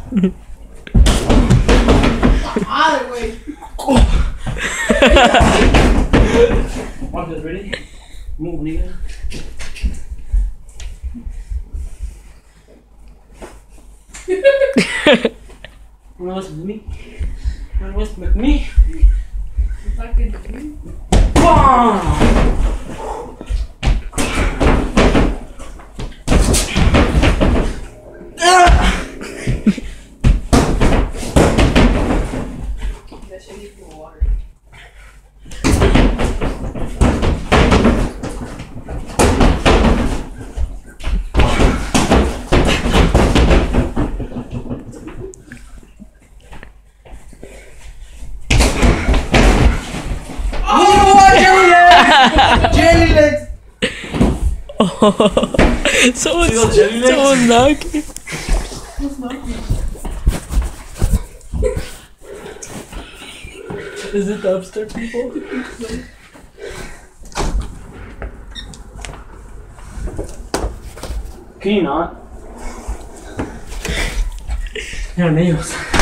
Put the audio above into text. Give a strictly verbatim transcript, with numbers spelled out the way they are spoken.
Either way. Marcus, ready? Move, nigga. Wanna listen to me? Wanna listen with me? Fucking. That shit needs more water. Jelly legs! Oh, someone's, Feel jelly legs? someone's knocking. Who's knocking? Is it the upstairs people? Can you not? Your nails.